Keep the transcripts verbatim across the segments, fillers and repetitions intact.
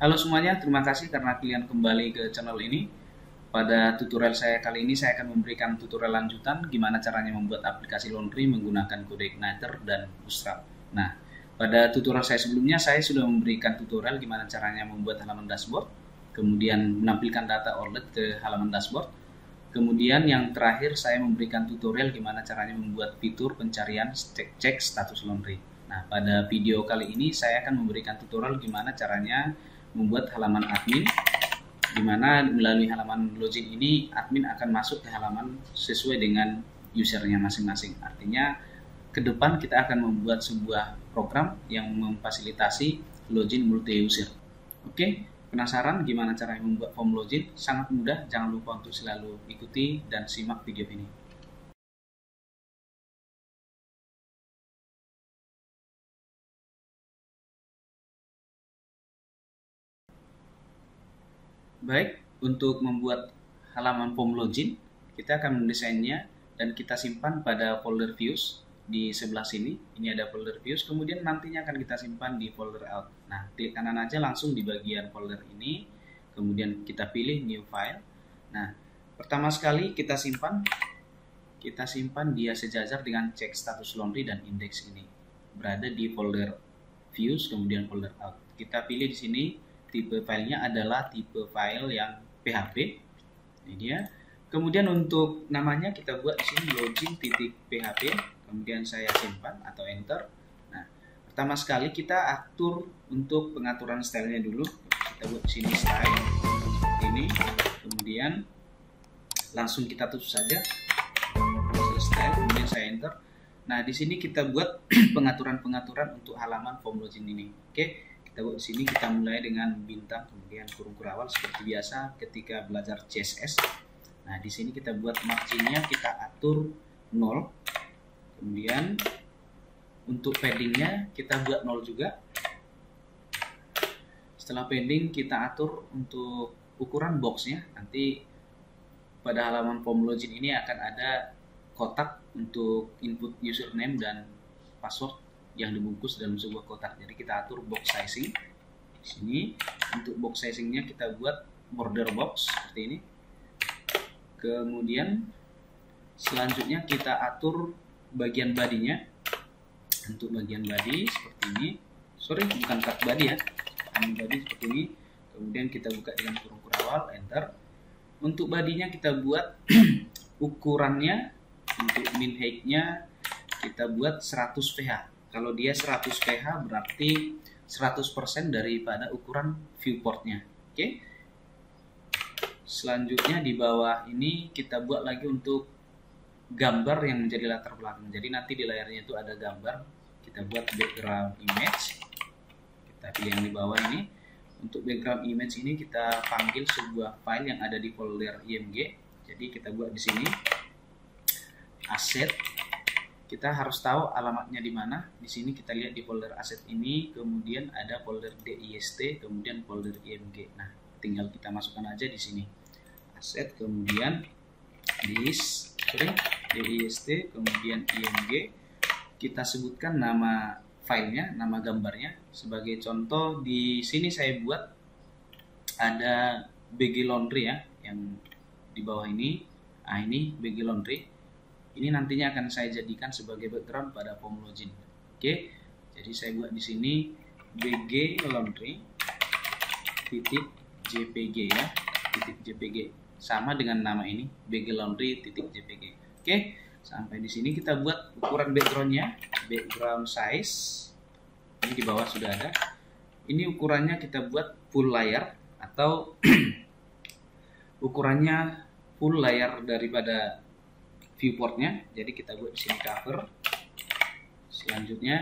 Halo semuanya, terima kasih karena kalian kembali ke channel ini. Pada tutorial saya kali ini, saya akan memberikan tutorial lanjutan gimana caranya membuat aplikasi laundry menggunakan kode Igniter dan Bootstrap. Nah, pada tutorial saya sebelumnya, saya sudah memberikan tutorial gimana caranya membuat halaman dashboard, kemudian menampilkan data outlet ke halaman dashboard. Kemudian yang terakhir, saya memberikan tutorial gimana caranya membuat fitur pencarian cek, cek status laundry. Nah, pada video kali ini, saya akan memberikan tutorial gimana caranya membuat halaman admin, di mana melalui halaman login ini admin akan masuk ke halaman sesuai dengan usernya masing-masing. Artinya ke depan kita akan membuat sebuah program yang memfasilitasi login multi user. Oke, penasaran gimana caranya membuat form login? Sangat mudah, jangan lupa untuk selalu ikuti dan simak video ini. Baik, untuk membuat halaman form login, kita akan mendesainnya dan kita simpan pada folder views di sebelah sini. Ini ada folder views, kemudian nantinya akan kita simpan di folder out. Nah, klik kanan aja langsung di bagian folder ini, kemudian kita pilih new file. Nah, pertama sekali kita simpan, kita simpan dia sejajar dengan cek status laundry dan index ini. Berada di folder views, kemudian folder out. Kita pilih di sini. Tipe filenya adalah tipe file yang P H P. Ini dia. Kemudian untuk namanya kita buat di sini login.php. Kemudian saya simpan atau enter. Nah, pertama sekali kita atur untuk pengaturan stylenya dulu. Kita buat di sini style seperti ini. Kemudian langsung kita tutup saja. Selesai. Kemudian saya enter. Nah, di sini kita buat pengaturan-pengaturan untuk halaman form login ini. Oke. Kita buat di sini, kita mulai dengan bintang, kemudian kurung kurawal seperti biasa ketika belajar C S S. Nah, di sini kita buat marginnya kita atur nol. Kemudian untuk paddingnya kita buat nol juga. Setelah padding kita atur untuk ukuran boxnya. Nanti pada halaman form login ini akan ada kotak untuk input username dan password yang dibungkus dalam sebuah kotak. Jadi kita atur box sizing. Di sini untuk box sizingnya kita buat border box seperti ini. Kemudian selanjutnya kita atur bagian bodinya. Untuk bagian body seperti ini. Sorry, bukan cut body ya. Ini body seperti ini. Kemudian kita buka dengan kurung kurawal, enter. Untuk bodinya kita buat ukurannya untuk min height-nya kita buat seratus pH. Kalau dia seratus pH berarti seratus persen daripada ukuran viewportnya. Oke. Selanjutnya di bawah ini kita buat lagi untuk gambar yang menjadi latar belakang. Jadi nanti di layarnya itu ada gambar. Kita buat background image. Kita pilih yang di bawah ini. Untuk background image ini kita panggil sebuah file yang ada di folder img. Jadi kita buat di sini asset. Kita harus tahu alamatnya di mana. Di sini kita lihat di folder aset ini, kemudian ada folder dist, kemudian folder img. Nah, tinggal kita masukkan aja di sini. Aset, kemudian dis, sorry, dist, kemudian img. Kita sebutkan nama filenya, nama gambarnya. Sebagai contoh, di sini saya buat ada bg laundry ya, yang di bawah ini. Nah, ini bg laundry. Ini nantinya akan saya jadikan sebagai background pada form login. Oke, jadi saya buat di sini bg laundry titik jpg ya, titik jpg sama dengan nama ini bg laundry titik jpg. Oke, sampai di sini kita buat ukuran backgroundnya, background size. Ini di bawah sudah ada. Ini ukurannya kita buat full layar atau ukurannya full layar daripada viewportnya. Jadi kita buat di sini cover. Selanjutnya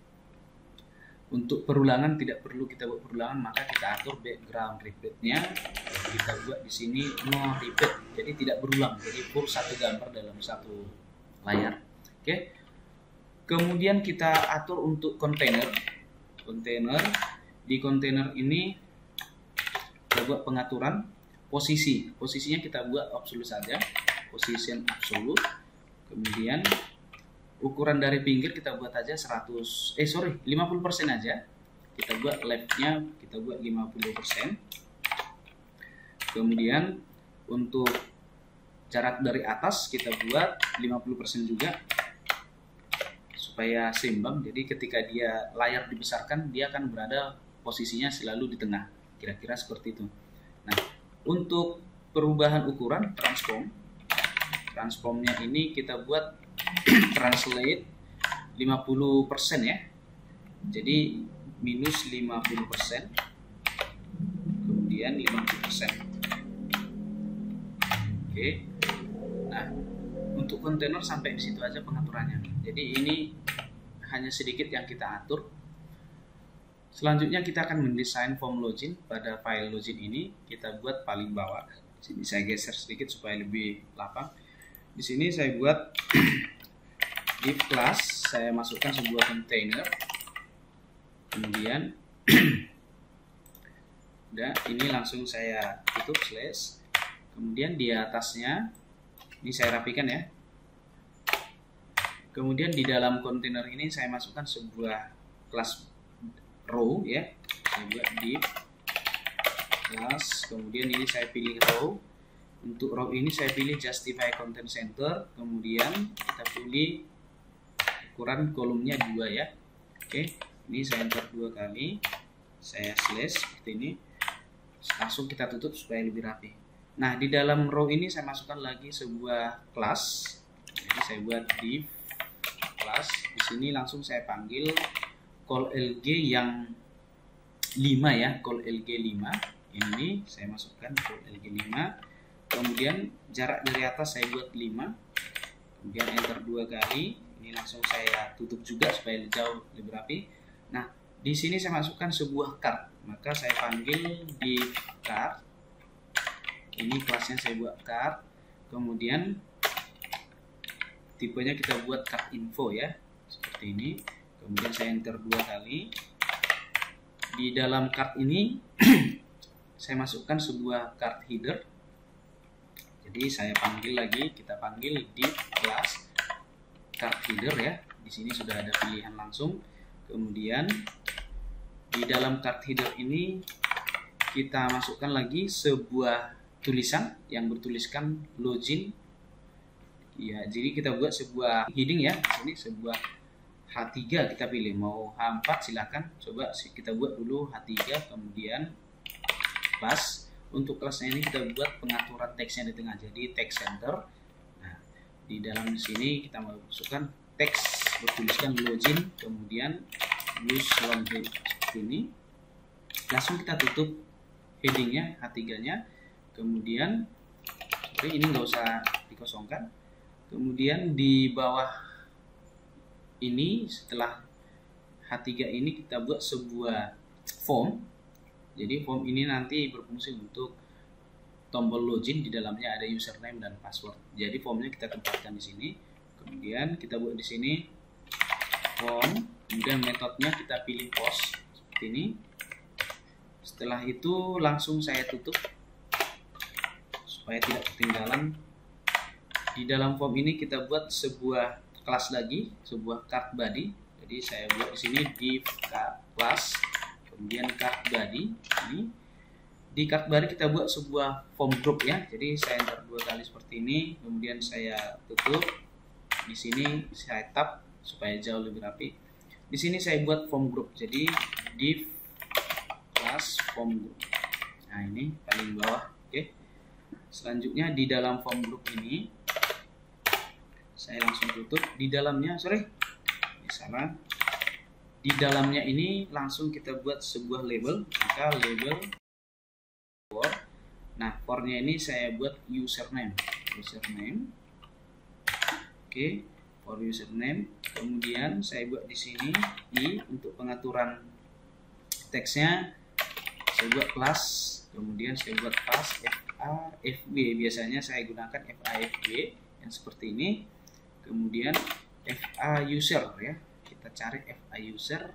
untuk perulangan tidak perlu kita buat perulangan, maka kita atur background repeatnya. Kita buat di sini no repeat, jadi tidak berulang. Jadi full satu gambar dalam satu layar. Oke. Kemudian kita atur untuk kontainer. Kontainer di kontainer ini kita buat pengaturan posisi. Posisinya kita buat absolute saja. Position absolute. Kemudian ukuran dari pinggir kita buat aja seratus eh sorry lima puluh persen aja. kita buat left-nya kita buat lima puluh persen. Kemudian untuk jarak dari atas kita buat lima puluh persen juga supaya seimbang. Jadi ketika dia layar dibesarkan, dia akan berada posisinya selalu di tengah, kira-kira seperti itu. Nah, untuk perubahan ukuran transform, transformnya ini kita buat translate lima puluh persen ya. Jadi minus lima puluh persen, kemudian lima puluh persen. Oke. Nah, untuk kontainer sampai di situ aja pengaturannya. Jadi ini hanya sedikit yang kita atur. Selanjutnya kita akan mendesain form login. Pada file login ini kita buat paling bawah. Sini saya geser sedikit supaya lebih lapang. Di sini saya buat div class, saya masukkan sebuah container. Kemudian udah, ini langsung saya tutup slash. Kemudian di atasnya ini saya rapikan ya. Kemudian di dalam kontainer ini saya masukkan sebuah kelas row ya. Saya buat div class, kemudian ini saya pilih row. Untuk row ini saya pilih justify content center, kemudian kita pilih ukuran kolomnya dua ya. Oke, ini saya enter dua kali, saya slash seperti ini, langsung kita tutup supaya lebih rapi. Nah, di dalam row ini saya masukkan lagi sebuah kelas. Jadi saya buat div class. Di sini langsung saya panggil call L G yang lima ya, call L G lima. Ini saya masukkan call L G lima. Kemudian jarak dari atas saya buat lima. Kemudian enter dua kali. Ini langsung saya tutup juga supaya jauh lebih rapi. Nah, di sini saya masukkan sebuah card. Maka saya panggil div card. Ini kelasnya saya buat card. Kemudian tipenya kita buat card info ya, seperti ini. Kemudian saya enter dua kali. Di dalam card ini saya masukkan sebuah card header. Jadi saya panggil lagi, kita panggil div class card header ya. Di sini sudah ada pilihan langsung. Kemudian di dalam card header ini kita masukkan lagi sebuah tulisan yang bertuliskan login. Ya, jadi kita buat sebuah heading ya. Di sini sebuah H tiga kita pilih, mau H empat silakan. Coba kita buat dulu H tiga, kemudian class. Untuk kelasnya ini kita buat pengaturan teksnya di tengah, jadi text center. Nah, di dalam sini kita masukkan teks bertuliskan login, kemudian use laundry seperti ini. Langsung kita tutup headingnya H tiga nya. Kemudian oke, ini nggak usah dikosongkan. Kemudian di bawah ini setelah H tiga ini kita buat sebuah form. Jadi form ini nanti berfungsi untuk tombol login, di dalamnya ada username dan password. Jadi formnya kita tempatkan di sini. Kemudian kita buat di sini form. Kemudian metodenya kita pilih post seperti ini. Setelah itu langsung saya tutup supaya tidak ketinggalan. Di dalam form ini kita buat sebuah kelas lagi, sebuah card body. Jadi saya buat di sini div class, kemudian card body. Ini di card body kita buat sebuah form group ya. Jadi saya enter dua kali seperti ini, kemudian saya tutup. Di sini saya tab supaya jauh lebih rapi. Di sini saya buat form group. Jadi div class form group. Nah, ini paling bawah. Oke. Selanjutnya di dalam form group ini saya langsung tutup. Di dalamnya, sorry, ini salah. Di dalamnya ini langsung kita buat sebuah label. Maka label for. Nah, for-nya ini saya buat username. Username. Oke, for username. Kemudian saya buat di sini i untuk pengaturan teksnya. Saya buat class. Kemudian saya buat pass fa fb. Biasanya saya gunakan fa fb yang seperti ini. Kemudian fa user ya, kita cari fa user,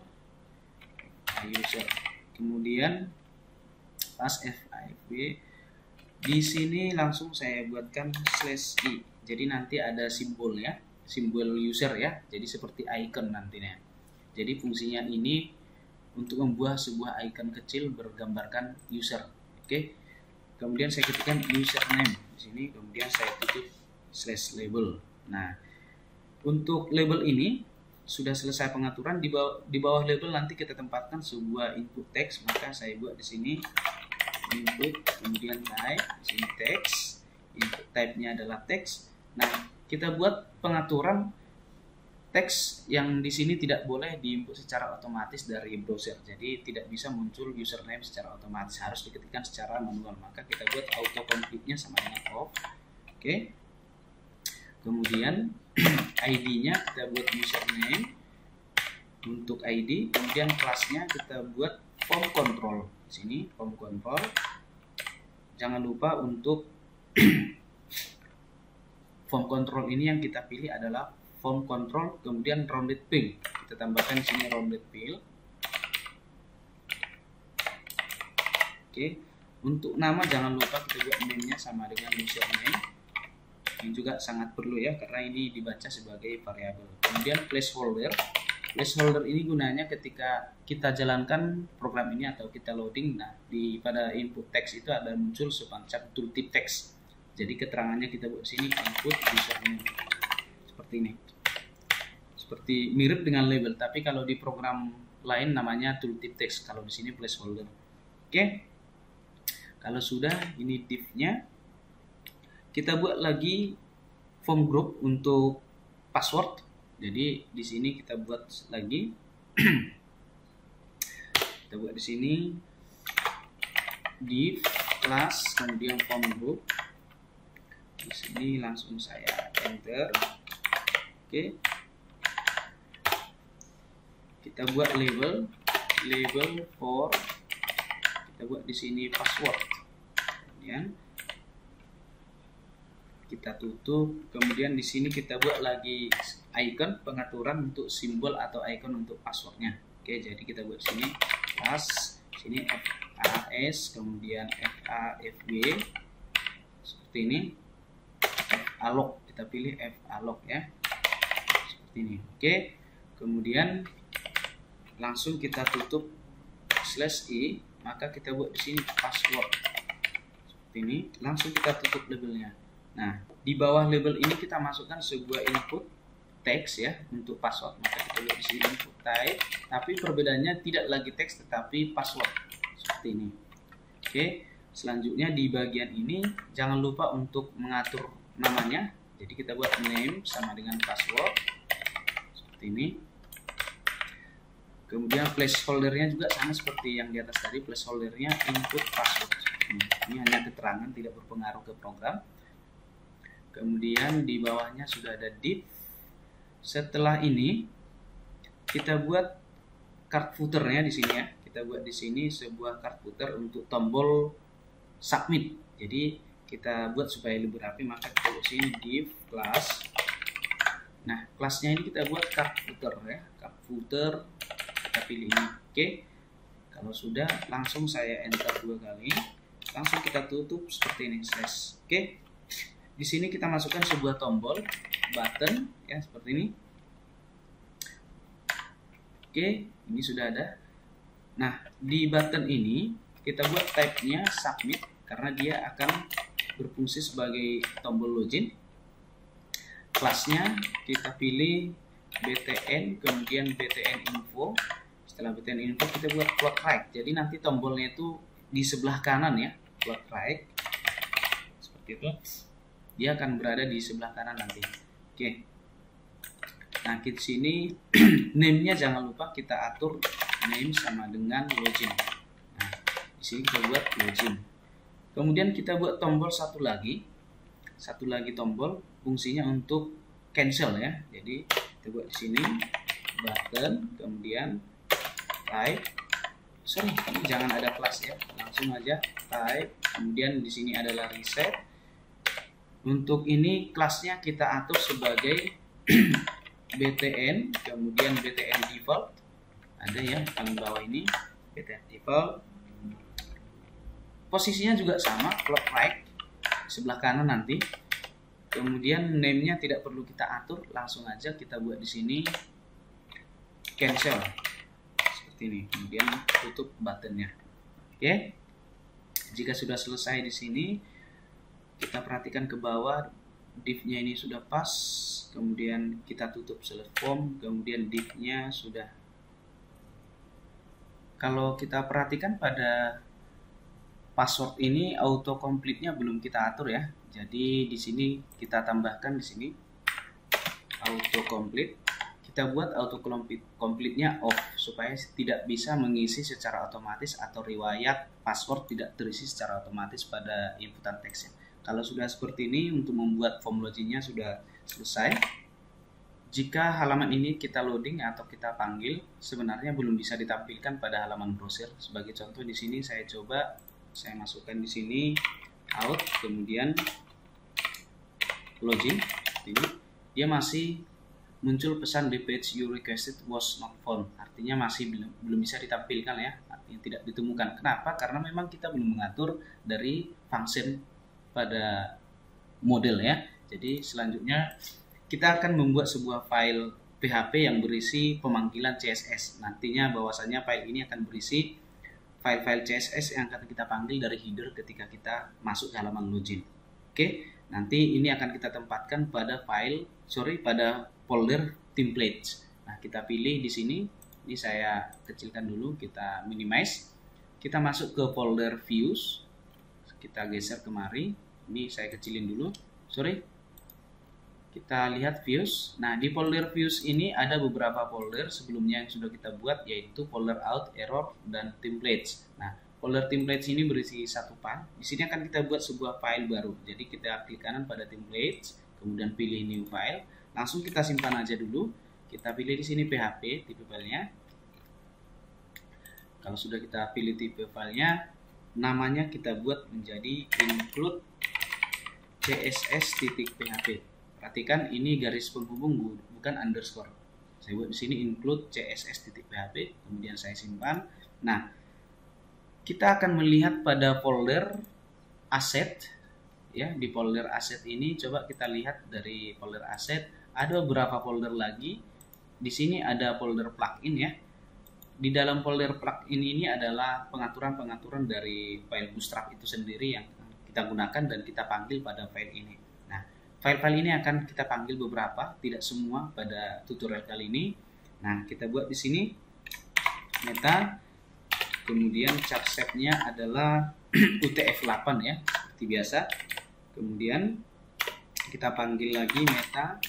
fa user. Kemudian pas fa fb. Di sini langsung saya buatkan slash i. Jadi nanti ada simbol ya, simbol user ya. Jadi seperti icon nantinya. Jadi fungsinya ini untuk membuat sebuah icon kecil bergambarkan user. Oke. Kemudian saya ketikkan username di sini, kemudian saya tutup slash label. Nah, untuk label ini sudah selesai pengaturan. Di bawah, di bawah label nanti kita tempatkan sebuah input text, maka saya buat di sini input, kemudian type, di sini text, input type-nya adalah text. Nah, kita buat pengaturan teks yang di sini tidak boleh diinput secara otomatis dari browser. Jadi tidak bisa muncul username secara otomatis, harus diketikkan secara manual. Maka kita buat auto complete-nya sama dengan off. Oke. Kemudian I D-nya kita buat username untuk I D. Kemudian kelasnya kita buat form control. Di sini form control. Jangan lupa untuk form control ini yang kita pilih adalah form control, kemudian rounded field. Kita tambahkan di sini rounded field. Oke. Untuk nama jangan lupa kita buat name-nya sama dengan username. Ini juga sangat perlu ya, karena ini dibaca sebagai variabel. Kemudian placeholder. Placeholder ini gunanya ketika kita jalankan program ini atau kita loading. Nah, di pada input text itu ada muncul semacam tooltip text. Jadi keterangannya kita buat di sini input username. Seperti ini. Seperti mirip dengan label, tapi kalau di program lain namanya tooltip text, kalau di sini placeholder. Oke. Kalau sudah, ini div-nya. Kita buat lagi form group untuk password. Jadi di sini kita buat lagi kita buat di sini div class, kemudian form group. Di sini langsung saya enter. Oke. Kita buat label, label for, kita buat di sini password. Kemudian kita tutup. Kemudian di sini kita buat lagi icon pengaturan untuk simbol atau icon untuk passwordnya. Oke, jadi kita buat sini class, sini F A S, kemudian F A F W seperti ini. F alloc, kita pilih F alloc ya. Seperti ini. Oke. Kemudian langsung kita tutup slash i, maka kita buat di sini password seperti ini. Langsung kita tutup labelnya. Nah, di bawah label ini kita masukkan sebuah input teks ya untuk password. Maka kita buat di sini input type, tapi perbedaannya tidak lagi teks tetapi password seperti ini. Oke. Selanjutnya di bagian ini jangan lupa untuk mengatur namanya. Jadi kita buat name sama dengan password seperti ini. Kemudian placeholdernya juga sama seperti yang di atas tadi, placeholdernya input password. Ini, ini hanya keterangan, tidak berpengaruh ke program. Kemudian di bawahnya sudah ada div. Setelah ini kita buat card footernya di sini ya. Kita buat di sini sebuah card footer untuk tombol submit. Jadi kita buat supaya lebih rapi, maka kita buat sini div class. Nah, kelasnya ini kita buat card footer ya, card footer. Kita pilih ini. Oke. Kalau sudah, langsung saya enter dua kali. Langsung kita tutup seperti ini, slash. Oke. Di sini kita masukkan sebuah tombol button ya seperti ini. Oke, ini sudah ada. Nah, di button ini kita buat type-nya submit karena dia akan berfungsi sebagai tombol login. Kelasnya kita pilih B T N, kemudian B T N info. Setelah B T N info kita buat plot right. Jadi nanti tombolnya itu di sebelah kanan ya, plot right. Seperti itu. Dia akan berada di sebelah kanan nanti. Oke. Nah, di sini name-nya jangan lupa kita atur name sama dengan login. Nah, di sini kita buat login. Kemudian kita buat tombol satu lagi. Satu lagi tombol fungsinya untuk cancel ya. Jadi kita buat di sini button, kemudian type. Sorry, ini jangan ada kelas ya. Langsung aja type. Kemudian di sini adalah reset. Untuk ini kelasnya kita atur sebagai B T N, kemudian B T N default. Ada ya paling bawah ini B T N default. Posisinya juga sama, plot right sebelah kanan nanti. Kemudian name-nya tidak perlu kita atur, langsung aja kita buat di sini cancel. Seperti seperti ini, kemudian tutup buttonnya. Oke, jika sudah selesai di sini, kita perhatikan ke bawah, div-nya ini sudah pas, kemudian kita tutup select form, kemudian div-nya sudah. Kalau kita perhatikan pada password ini autocomplete-nya belum kita atur ya. Jadi di sini kita tambahkan di sini autocomplete. Kita buat autocomplete-nya off supaya tidak bisa mengisi secara otomatis atau riwayat password tidak terisi secara otomatis pada inputan teksnya. Kalau sudah seperti ini, untuk membuat form login-nya sudah selesai. Jika halaman ini kita loading atau kita panggil, sebenarnya belum bisa ditampilkan pada halaman browser. Sebagai contoh di sini saya coba, saya masukkan di sini out, kemudian login. Ini dia masih muncul pesan the page you requested was not found, artinya masih belum belum bisa ditampilkan ya, artinya tidak ditemukan. Kenapa? Karena memang kita belum mengatur dari function pada model ya. Jadi selanjutnya kita akan membuat sebuah file P H P yang berisi pemanggilan C S S. Nantinya bahwasanya file ini akan berisi file-file C S S yang akan kita panggil dari header ketika kita masuk ke halaman login. Oke, nanti ini akan kita tempatkan pada file, sorry, pada folder templates. Nah, kita pilih di sini. Ini saya kecilkan dulu, kita minimize. Kita masuk ke folder views. Kita geser kemari. Ini saya kecilin dulu. Sorry. Kita lihat views. Nah, di folder views ini ada beberapa folder sebelumnya yang sudah kita buat, yaitu folder out, error, dan templates. Nah, folder templates ini berisi satu file. Di sini akan kita buat sebuah file baru. Jadi kita klik kanan pada templates, kemudian pilih new file. Langsung kita simpan aja dulu. Kita pilih di sini P H P tipe filenya. Kalau sudah kita pilih tipe filenya, namanya kita buat menjadi include css.php. Perhatikan ini garis penghubung bukan underscore. Saya buat di sini include css.php, kemudian saya simpan. Nah, kita akan melihat pada folder asset ya. Di folder asset ini coba kita lihat dari folder asset. Ada beberapa folder lagi. Di sini ada folder plugin ya. Di dalam folder plugin ini adalah pengaturan-pengaturan dari file Bootstrap itu sendiri yang kita gunakan dan kita panggil pada file ini. Nah, file-file ini akan kita panggil beberapa, tidak semua pada tutorial kali ini. Nah, kita buat di sini meta, kemudian subset-nya adalah U T F delapan ya, seperti biasa. Kemudian kita panggil lagi meta.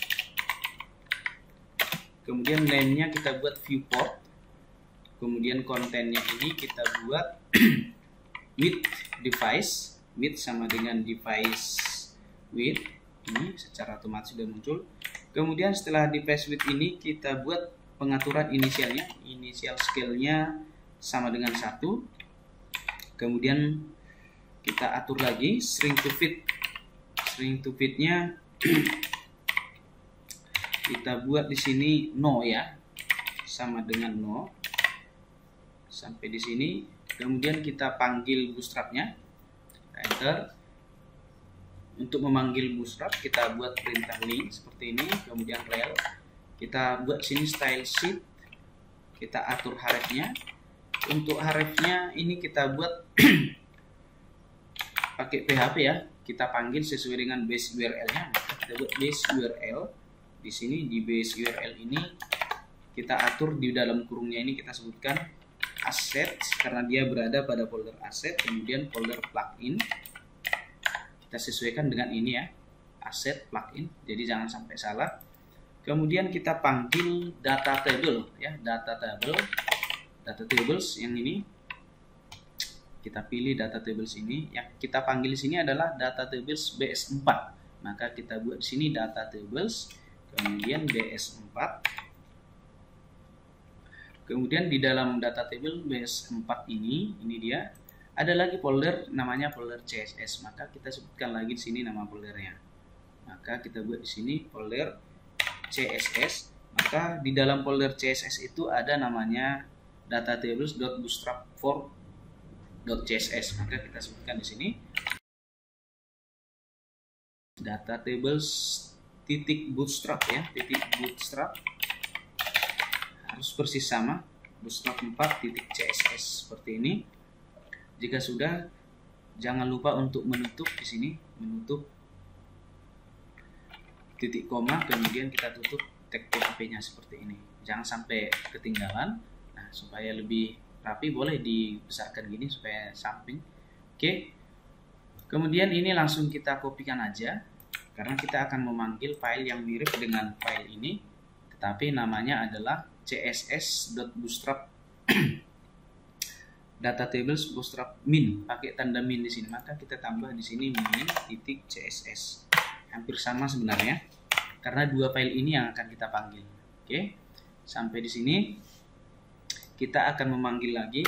Kemudian name-nya kita buat viewport. Kemudian kontennya ini kita buat with device. With sama dengan device with. Ini secara otomatis sudah muncul. Kemudian setelah device with ini kita buat pengaturan inisialnya. Inisial scale-nya sama dengan satu. Kemudian kita atur lagi string to fit. String to fit-nya kita buat di sini no ya, sama dengan no sampai di sini. Kemudian kita panggil bootstrapnya, enter. Untuk memanggil bootstrap kita buat perintah link seperti ini, kemudian rel. Kita buat sini style sheet, kita atur hrefnya. Untuk hrefnya ini kita buat pakai P H P ya, kita panggil sesuai dengan base U R L-nya. Kita buat base U R L. Di sini di base U R L ini kita atur di dalam kurungnya ini kita sebutkan asset karena dia berada pada folder asset, kemudian folder plugin kita sesuaikan dengan ini ya, asset plugin, jadi jangan sampai salah. Kemudian kita panggil data table ya, data table, data tables yang ini kita pilih data tables ini, yang kita panggil di sini adalah data tables B S empat. Maka kita buat di sini data tables, kemudian B S empat. Kemudian di dalam data table B S empat ini, ini dia, ada lagi folder namanya folder C S S. Maka kita sebutkan lagi di sini nama foldernya. Maka kita buat di sini folder C S S. Maka di dalam folder C S S itu ada namanya datatables.bootstrap four.css. Maka kita sebutkan di sini datatables titik bootstrap ya, titik bootstrap harus persis sama. bootstrap empat titik C S S seperti ini. Jika sudah, jangan lupa untuk menutup di sini, menutup titik koma, kemudian kita tutup tag P H P-nya seperti ini. Jangan sampai ketinggalan. Nah, supaya lebih rapi boleh dibesarkan gini supaya samping. Oke. Kemudian ini langsung kita kopikan aja karena kita akan memanggil file yang mirip dengan file ini, tetapi namanya adalah css.bootstrap data tables bootstrap min, pakai tanda min di sini. Maka kita tambah di sini min titik css. Hampir sama sebenarnya karena dua file ini yang akan kita panggil. Oke, sampai di sini kita akan memanggil lagi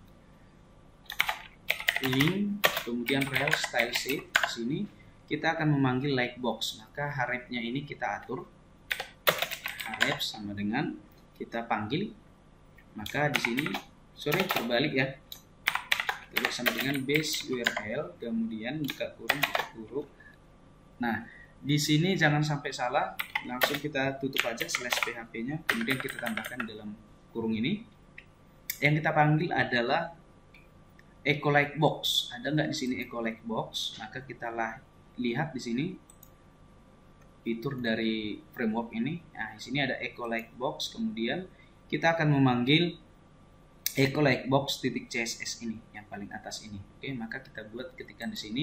link, kemudian rel style sheet. Di sini kita akan memanggil lightbox, maka href-nya ini kita atur. Href sama dengan kita panggil, maka di sini sorry terbalik ya, terbalik sama dengan base U R L, kemudian buka kurung buka kurung. Nah, di sini jangan sampai salah, langsung kita tutup aja slash P H P-nya, kemudian kita tambahkan dalam kurung ini. Yang kita panggil adalah echo lightbox. Ada nggak di sini echo lightbox? Maka kita lah lihat di sini fitur dari framework ini. Nah, di sini ada echo lightbox, kemudian kita akan memanggil echo lightbox titik C S S ini yang paling atas ini. Oke, maka kita buat ketikkan di sini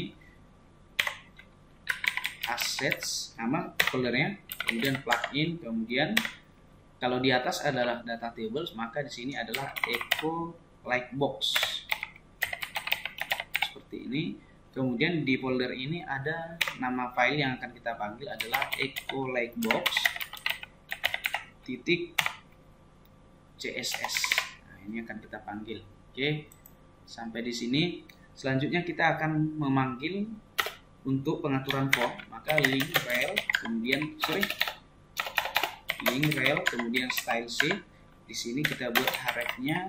assets nama foldernya, kemudian plugin, kemudian kalau di atas adalah data tables, maka di sini adalah echo lightbox seperti ini. Kemudian di folder ini ada nama file yang akan kita panggil adalah echo lightbox titik C S S. Nah, ini akan kita panggil. Oke, sampai di sini. Selanjutnya kita akan memanggil untuk pengaturan form, maka link rel, kemudian sorry link rel, kemudian style sheet. Di sini kita buat href-nya.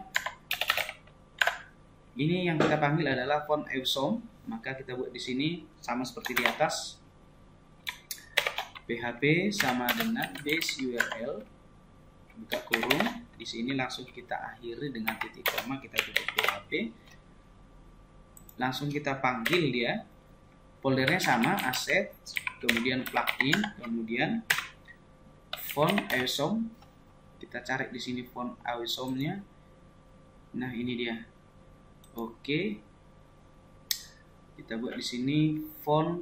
Ini yang kita panggil adalah font awesome, maka kita buat di sini sama seperti di atas. P H P sama dengan base U R L, buka kurung. Di sini langsung kita akhiri dengan titik koma, kita tutup P H P. Langsung kita panggil dia. Foldernya sama, asset, kemudian plugin, kemudian font awesome. Kita cari di sini font awesome-nya. Nah, ini dia. Oke. Kita buat di sini font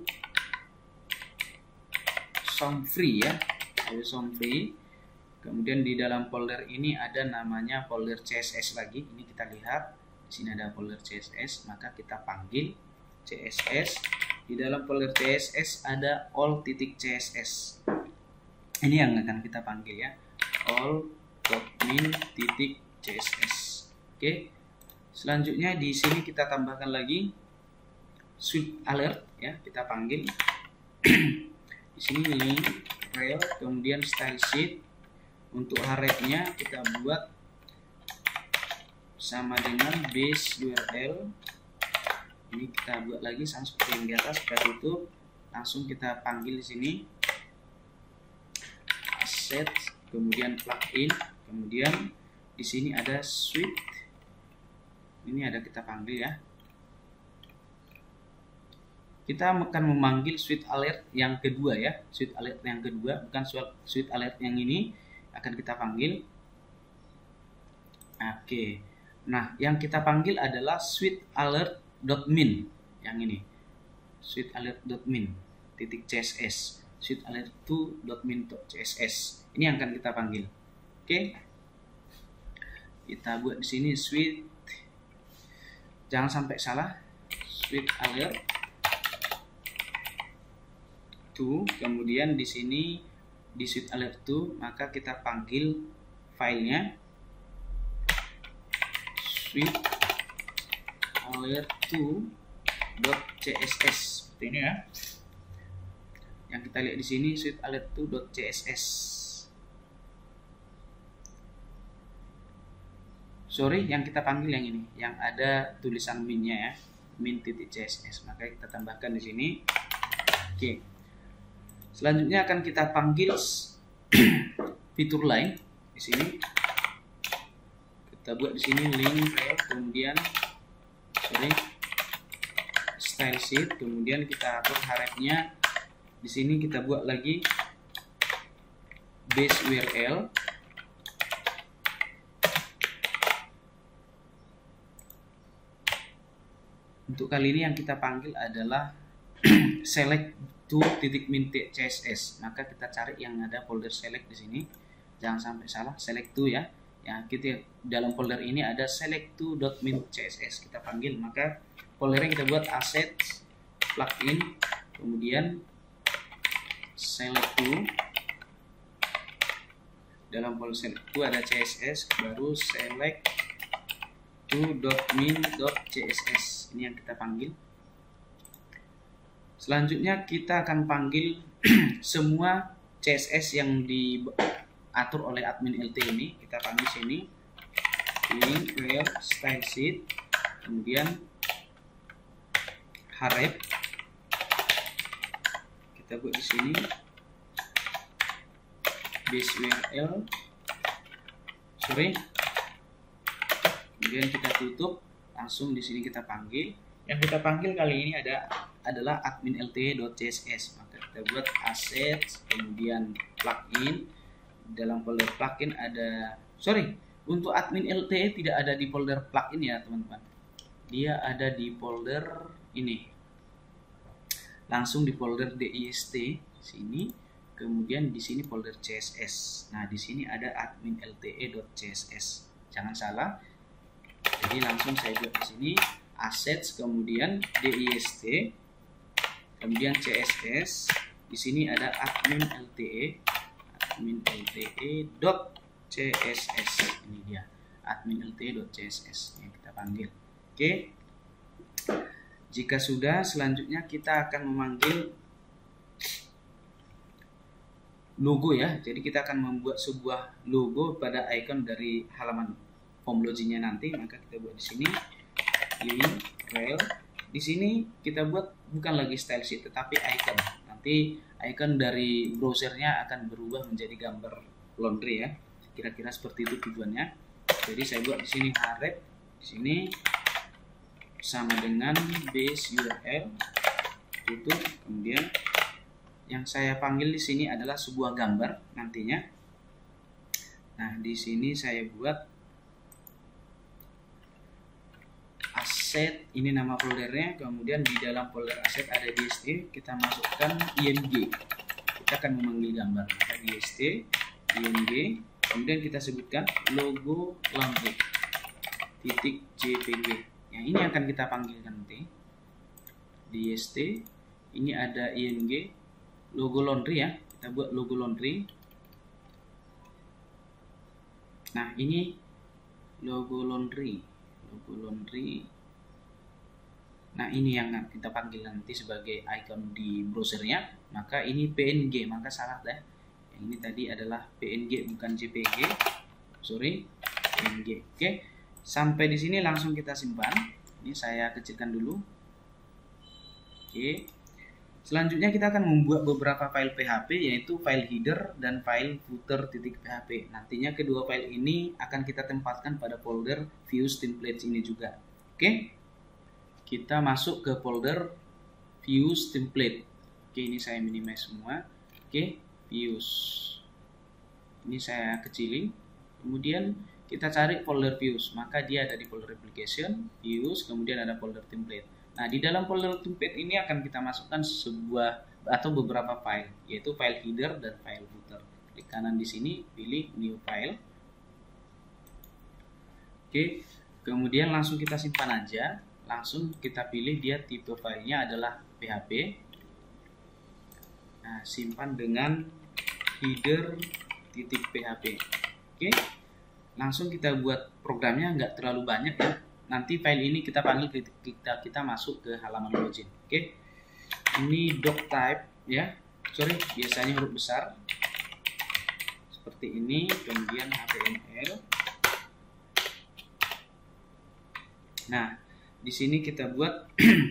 awesome free ya. Awesome free. Kemudian di dalam folder ini ada namanya folder C S S lagi. Ini kita lihat. Di sini ada folder C S S, maka kita panggil C S S. Di dalam folder C S S ada all.css. Ini yang akan kita panggil ya. all.min.css. Oke. Selanjutnya di sini kita tambahkan lagi sweet alert ya, kita panggil. Di sini link rel, kemudian style sheet. Untuk href-nya kita buat sama dengan base U R L. Ini kita buat lagi sama seperti yang di atas, kita tutup, langsung kita panggil di sini asset, kemudian plugin, kemudian di sini ada suite. Ini ada kita panggil ya. Kita akan memanggil suite alert yang kedua ya, suite alert yang kedua, bukan suite alert yang ini akan kita panggil. Oke. Nah, yang kita panggil adalah suite alert .min yang ini, suite alert.min titik css, suite alert two dot min dot css. Ini yang akan kita panggil. Oke, kita buat di sini suite, jangan sampai salah, suite alert two, kemudian di sini di suite alert two, maka kita panggil filenya suite alert two dot css seperti ini ya. Yang kita lihat di sini suite alert two dot css. Sorry, yang kita panggil yang ini, yang ada tulisan min-nya ya, min.css. Maka kita tambahkan di sini. Oke. Selanjutnya akan kita panggil fitur lain di sini. kita buat di sini link rel, kemudian sorry style sheet, kemudian kita atur hrefnya. Di sini kita buat lagi base U R L. Untuk kali ini yang kita panggil adalah select to titik min css. Maka kita cari yang ada folder select di sini. Jangan sampai salah, select to ya. Ya, kita dalam folder ini ada select to dot min css. Kita panggil, maka foldernya kita buat assets plugin, kemudian select to. Dalam folder select to ada css, baru select to dot min dot css. Ini yang kita panggil. Selanjutnya kita akan panggil semua C S S yang diatur oleh admin L T ini. Kita panggil sini link rel style sheet, kemudian href kita buat di sini base U R L, sorry, kemudian kita tutup. Langsung di sini kita panggil. Yang kita panggil kali ini ada adalah admin lte.css. Maka kita buat assets, kemudian plugin. Dalam folder plugin ada, sorry, untuk admin lte tidak ada di folder plugin ya teman-teman. Dia ada di folder ini. Langsung di folder dist sini, kemudian di sini folder css. Nah, di sini ada admin lte.css. Jangan salah. Jadi langsung saya buat di sini assets, kemudian dist, kemudian css. Di sini ada admin lte, admin lte dot css. Ini dia admin lte dot css yang kita panggil. Oke. Jika sudah, selanjutnya kita akan memanggil logo ya. Jadi kita akan membuat sebuah logo pada icon dari halaman form login-nya nanti. Maka kita buat di sini link rel. Di sini kita buat bukan lagi style sheet tetapi icon. Nanti icon dari browsernya akan berubah menjadi gambar laundry ya. Kira-kira seperti itu tujuannya. Jadi saya buat di sini href, di sini sama dengan base U R L, tutup. Kemudian yang saya panggil di sini adalah sebuah gambar nantinya. Nah, di sini saya buat asset, ini nama foldernya. Kemudian di dalam folder asset ada dist, kita masukkan img. Kita akan memanggil gambar, maka dist img, kemudian kita sebutkan logo laundry titik jpg. Yang ini akan kita panggil nanti dist. Ini ada img logo laundry ya, kita buat logo laundry. Nah, ini logo laundry, logo laundry. Nah, ini yang kita panggil nanti sebagai icon di browsernya. Maka ini png, maka salah deh. Yang ini tadi adalah png bukan jpg, sorry, png. Oke, sampai di sini langsung kita simpan. Ini saya kecilkan dulu. Oke. Selanjutnya kita akan membuat beberapa file P H P, yaitu file header dan file footer.php. Nantinya kedua file ini akan kita tempatkan pada folder views templates ini juga. Oke, kita masuk ke folder views template. Oke, ini saya minimize semua. Oke, views. Ini saya kecilin. Kemudian kita cari folder views, maka dia ada di folder application, views, kemudian ada folder template. Nah, di dalam folder template ini akan kita masukkan sebuah atau beberapa file, yaitu file header dan file footer. Klik kanan di sini, pilih new file. Oke, kemudian langsung kita simpan aja. Langsung kita pilih dia tipe filenya adalah P H P. Nah, simpan dengan header.php. Oke, langsung kita buat programnya, nggak terlalu banyak ya. Nanti file ini kita panggil, kita kita masuk ke halaman login. Oke, ini doc type ya, sorry, biasanya huruf besar seperti ini, kemudian H T M L. Nah, di sini kita buat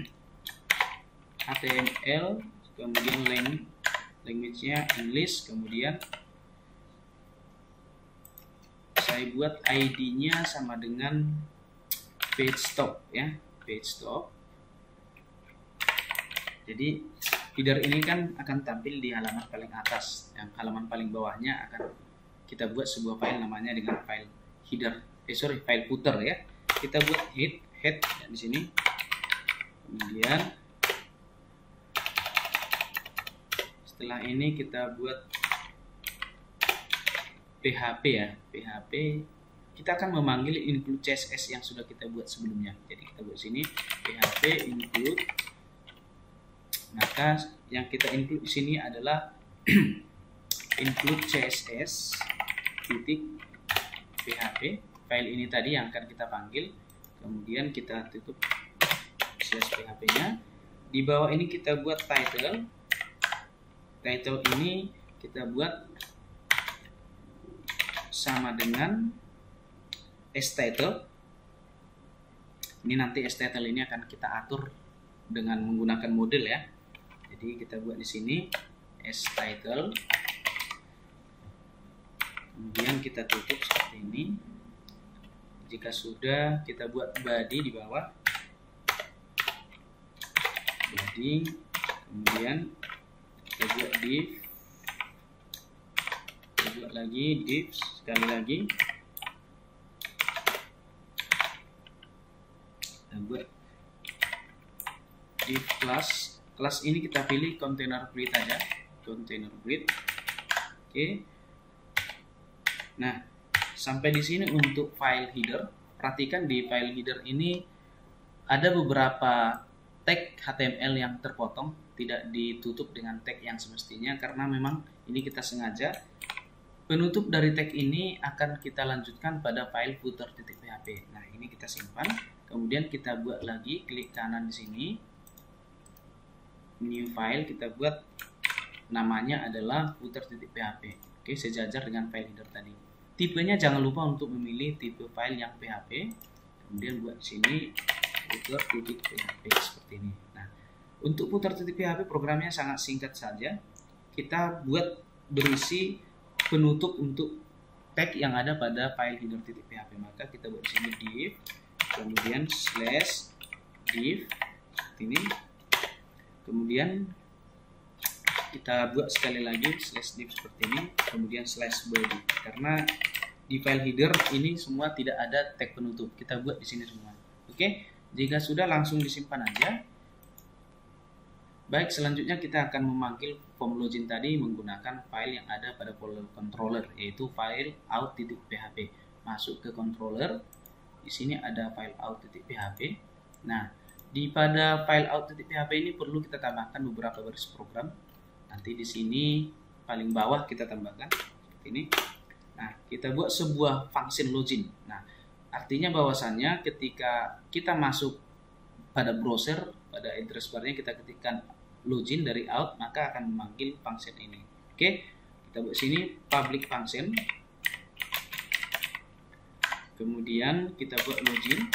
H T M L, kemudian lang language-nya English, kemudian saya buat I D-nya sama dengan page stop ya, page stop. Jadi header ini kan akan tampil di halaman paling atas, yang halaman paling bawahnya akan kita buat sebuah file namanya dengan file header, eh sorry file footer ya. Kita buat head head ya, di sini. Kemudian setelah ini kita buat P H P ya, P H P. Kita akan memanggil include C S S yang sudah kita buat sebelumnya. Jadi kita buat sini P H P include. Maka yang kita include di sini adalah include C S S titik P H P. File ini tadi yang akan kita panggil. Kemudian kita tutup slash P H P-nya. Di bawah ini kita buat title. Title ini kita buat sama dengan sTitle. Ini nanti sTitle ini akan kita atur dengan menggunakan model ya. Jadi kita buat di sini sTitle. Kemudian kita tutup seperti ini. Jika sudah, kita buat body di bawah. Body. Kemudian kita buat div. Kita buat lagi div sekali lagi. Kita buat div class. Kelas ini kita pilih container grid aja, container grid. Oke. Nah, sampai di sini untuk file header. Perhatikan di file header ini ada beberapa tag H T M L yang terpotong, tidak ditutup dengan tag yang semestinya karena memang ini kita sengaja. Penutup dari tag ini akan kita lanjutkan pada file footer.php. Nah, ini kita simpan. Kemudian kita buat lagi, klik kanan di sini. New file, kita buat namanya adalah footer.php. Oke, sejajar dengan file header tadi. Tipenya jangan lupa untuk memilih tipe file yang P H P. Kemudian buat sini footer.php seperti ini. Nah, untuk footer.php programnya sangat singkat saja. Kita buat berisi penutup untuk tag yang ada pada file header.php. Maka kita buat di sini div, kemudian slash div seperti ini. Kemudian kita buat sekali lagi slash div seperti ini, kemudian slash body. Karena di file header ini semua tidak ada tag penutup, kita buat di sini semua. Oke, jika sudah langsung disimpan aja. Baik, selanjutnya kita akan memanggil form login tadi menggunakan file yang ada pada folder controller, yaitu file out.php. Masuk ke controller, di sini ada file out.php. Nah, di pada file out.php ini perlu kita tambahkan beberapa baris program. Nanti di sini paling bawah kita tambahkan seperti ini. Nah, kita buat sebuah function login. Nah, artinya bahwasannya ketika kita masuk pada browser, pada address bar-nya kita ketikkan login dari out, maka akan memanggil function ini. Oke, kita buat sini public function. Kemudian kita buat login.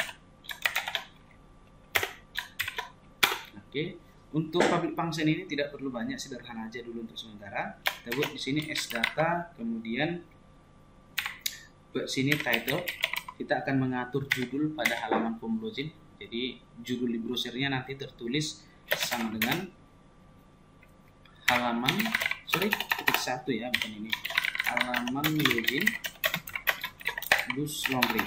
Oke, untuk public function ini tidak perlu banyak, sederhana aja dulu untuk sementara. Kita buat di sini sdata, kemudian buat sini title. Kita akan mengatur judul pada halaman form login. Jadi judul di browsernya nanti tertulis sama dengan halaman, sorry, titik satu ya, bukan ini. Halaman login dus laundry.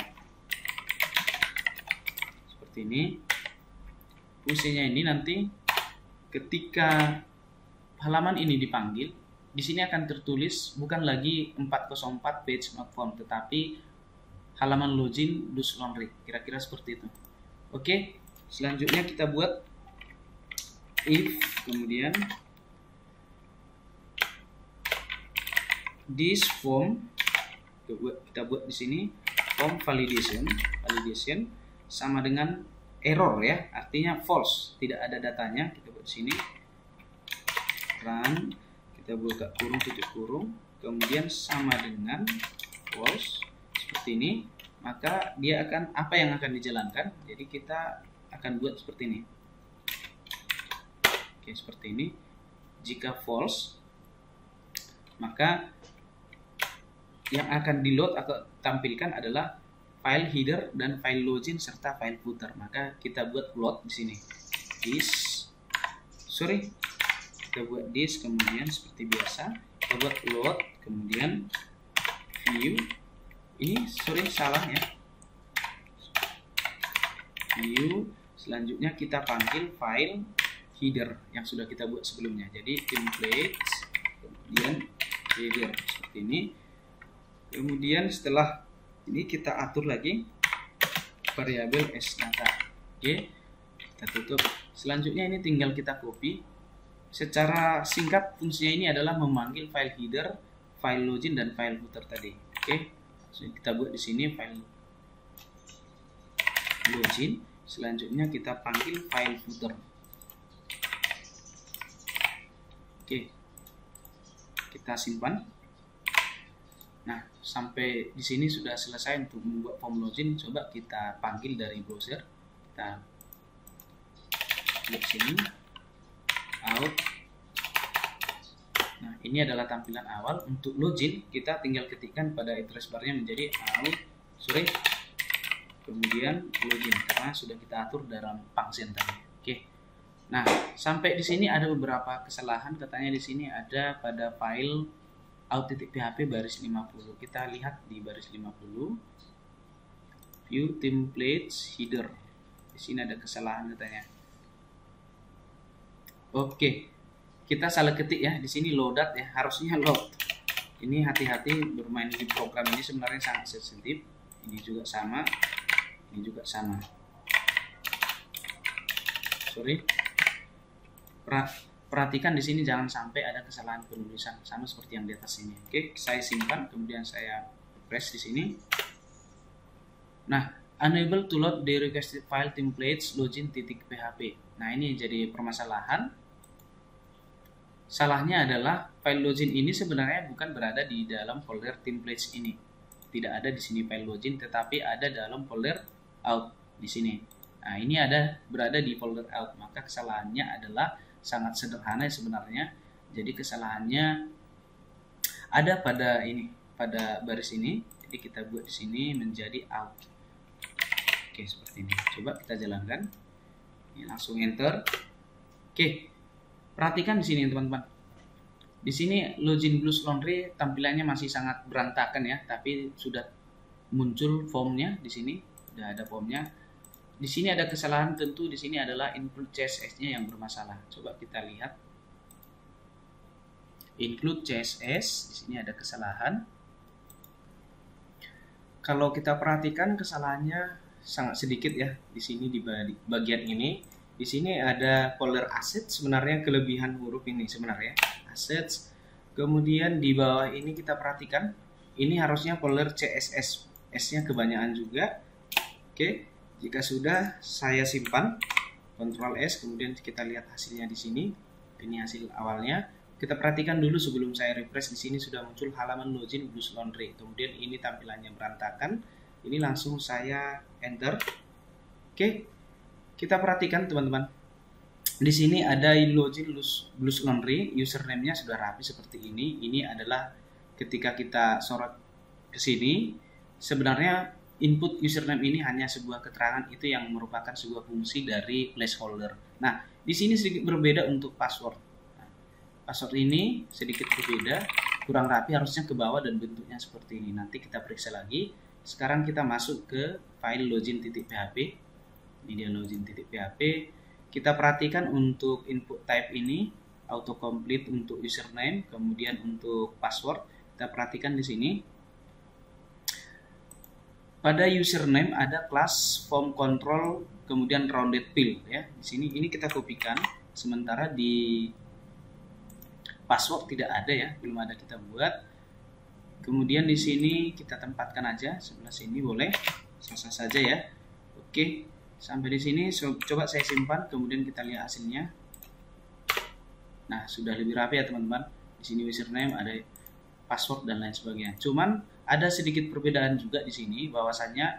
Seperti ini. Fungsinya ini nanti ketika halaman ini dipanggil, di sini akan tertulis bukan lagi empat nol empat page not found, tetapi halaman login dus laundry. Kira-kira seperti itu. Oke, selanjutnya kita buat if, kemudian this form, kita buat di sini form validation, validation sama dengan error ya, artinya false, tidak ada datanya. Kita buat di sini run, kita buka kurung tutup kurung, kemudian sama dengan false seperti ini. Maka dia akan, apa yang akan dijalankan, jadi kita akan buat seperti ini. Oke, seperti ini. Jika false, maka yang akan di load atau tampilkan adalah file header dan file login serta file footer. Maka kita buat load di sini. This, sorry, kita buat this, kemudian seperti biasa kita buat load, kemudian view. Ini sorry salah ya. View. Selanjutnya kita panggil file header yang sudah kita buat sebelumnya. Jadi templates, kemudian header seperti ini. Kemudian setelah ini kita atur lagi variabel sdata. Oke, kita tutup. Selanjutnya ini tinggal kita copy. Secara singkat fungsinya ini adalah memanggil file header, file login dan file footer tadi. Oke, kita buat di sini file login. Selanjutnya kita panggil file footer. Oke, kita simpan. Nah, sampai di sini sudah selesai untuk membuat form login. Coba kita panggil dari browser. Kita klik sini, out. Nah, ini adalah tampilan awal. Untuk login, kita tinggal ketikkan pada address barnya menjadi out, sorry, kemudian login karena sudah kita atur dalam function tadi. Oke. Nah, sampai di sini ada beberapa kesalahan. Katanya di sini ada pada file out.php baris lima puluh. Kita lihat di baris lima puluh. View templates header. Di sini ada kesalahan katanya. Oke. Kita salah ketik ya. Di sini loadat ya. Harusnya load. Ini hati-hati bermain di program ini sebenarnya sangat sensitif. Ini juga sama. Ini juga sama. Sorry. Perhatikan di sini jangan sampai ada kesalahan penulisan sama seperti yang di atas ini. Oke, saya simpan, kemudian saya press di sini. Nah, unable to load the requested file templates login.php. Nah, ini jadi permasalahan. Salahnya adalah file login ini sebenarnya bukan berada di dalam folder templates ini. Tidak ada di sini file login, tetapi ada dalam folder out di sini. Nah, ini ada berada di folder out. Maka kesalahannya adalah sangat sederhana sebenarnya. Jadi kesalahannya ada pada ini, pada baris ini. Jadi kita buat di sini menjadi out. Oke, seperti ini. Coba kita jalankan. Ini langsung enter. Oke. Perhatikan di sini teman-teman. Di sini Login Blues Laundry tampilannya masih sangat berantakan ya, tapi sudah muncul formnya di sini. Sudah ada formnya. Di sini ada kesalahan, tentu di sini adalah include C S S-nya yang bermasalah. Coba kita lihat. Include C S S, di sini ada kesalahan. Kalau kita perhatikan kesalahannya sangat sedikit ya di sini di bagian ini. Di sini ada folder assets, sebenarnya kelebihan huruf ini sebenarnya assets. Kemudian di bawah ini kita perhatikan ini harusnya folder C S S, S-nya kebanyakan juga. Oke. Jika sudah, saya simpan, Ctrl S, kemudian kita lihat hasilnya di sini. Ini hasil awalnya. Kita perhatikan dulu sebelum saya refresh, di sini sudah muncul halaman Login Blues Laundry. Kemudian ini tampilannya berantakan. Ini langsung saya enter. Oke, kita perhatikan teman-teman. Di sini ada Login Blues Laundry, username-nya sudah rapi seperti ini. Ini adalah ketika kita sorot ke sini, sebenarnya input username ini hanya sebuah keterangan, itu yang merupakan sebuah fungsi dari placeholder. Nah, di sini sedikit berbeda untuk password. Nah, password ini sedikit berbeda, kurang rapi, harusnya ke bawah dan bentuknya seperti ini. Nanti kita periksa lagi. Sekarang kita masuk ke file login.php. Ini dia login.php. Kita perhatikan untuk input type ini autocomplete untuk username, kemudian untuk password. Kita perhatikan di sini. Pada username ada kelas form control, kemudian rounded field ya. Di sini ini kita kopikan, sementara di password tidak ada ya, belum ada kita buat. Kemudian di sini kita tempatkan aja sebelah sini, boleh sah-sah saja ya. Oke, sampai di sini so, coba saya simpan, kemudian kita lihat hasilnya. Nah, sudah lebih rapi ya teman-teman. Di sini username, ada password dan lain sebagainya. Cuman ada sedikit perbedaan juga di sini, bahwasannya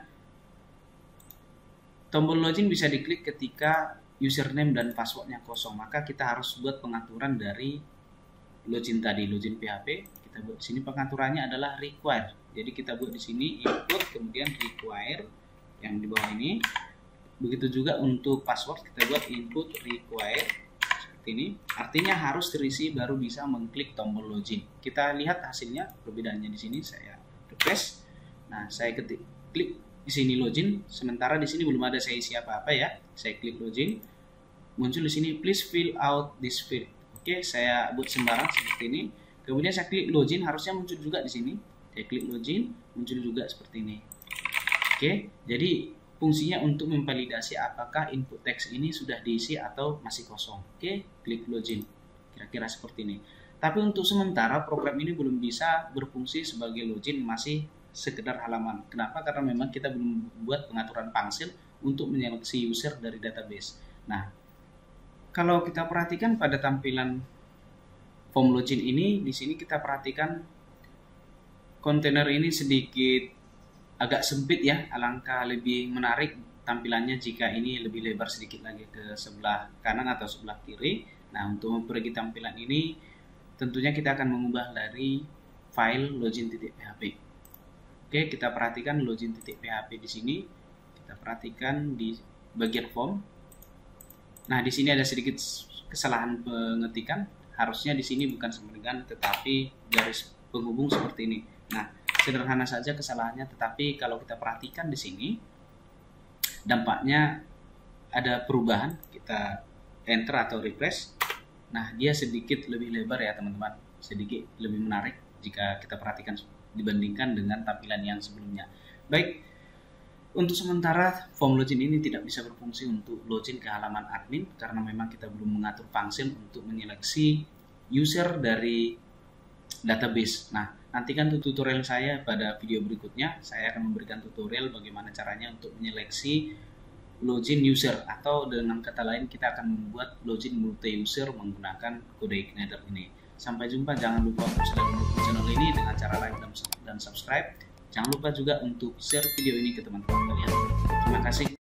tombol login bisa diklik ketika username dan passwordnya kosong. Maka kita harus buat pengaturan dari login tadi, login P H P. Kita buat di sini pengaturannya adalah require. Jadi kita buat di sini input kemudian require yang di bawah ini. Begitu juga untuk password kita buat input require seperti ini. Artinya harus terisi baru bisa mengklik tombol login. Kita lihat hasilnya, perbedaannya di sini. Saya refresh. Nah, saya ketik klik di sini login. Sementara di sini belum ada saya isi apa-apa ya. Saya klik login. Muncul di sini please fill out this field. Oke, saya buat sembarang seperti ini. Kemudian saya klik login, harusnya muncul juga di sini. Saya klik login, muncul juga seperti ini. Oke, jadi fungsinya untuk memvalidasi apakah input teks ini sudah diisi atau masih kosong. Oke, klik login. Kira-kira seperti ini. Tapi untuk sementara program ini belum bisa berfungsi sebagai login, masih sekedar halaman. Kenapa? Karena memang kita belum membuat pengaturan function untuk menyeleksi user dari database. Nah, kalau kita perhatikan pada tampilan form login ini, di sini kita perhatikan kontainer ini sedikit agak sempit ya. Alangkah lebih menarik tampilannya jika ini lebih lebar sedikit lagi ke sebelah kanan atau sebelah kiri. Nah, untuk memperbaiki tampilan ini tentunya kita akan mengubah dari file login.php. Oke, kita perhatikan login.php di sini. Kita perhatikan di bagian form. Nah, di sini ada sedikit kesalahan pengetikan. Harusnya di sini bukan sama dengan tetapi garis penghubung seperti ini. Nah, sederhana saja kesalahannya, tetapi kalau kita perhatikan di sini dampaknya ada perubahan. Kita enter atau refresh. Nah, dia sedikit lebih lebar ya teman-teman, sedikit lebih menarik jika kita perhatikan dibandingkan dengan tampilan yang sebelumnya. Baik, untuk sementara form login ini tidak bisa berfungsi untuk login ke halaman admin karena memang kita belum mengatur function untuk menyeleksi user dari database. Nah, nantikan tutorial saya pada video berikutnya. Saya akan memberikan tutorial bagaimana caranya untuk menyeleksi login user, atau dengan kata lain kita akan membuat login multi user menggunakan kode igniter ini. Sampai jumpa, jangan lupa untuk selalu mendukung channel ini dengan cara like dan subscribe. Jangan lupa juga untuk share video ini ke teman-teman kalian. Terima kasih.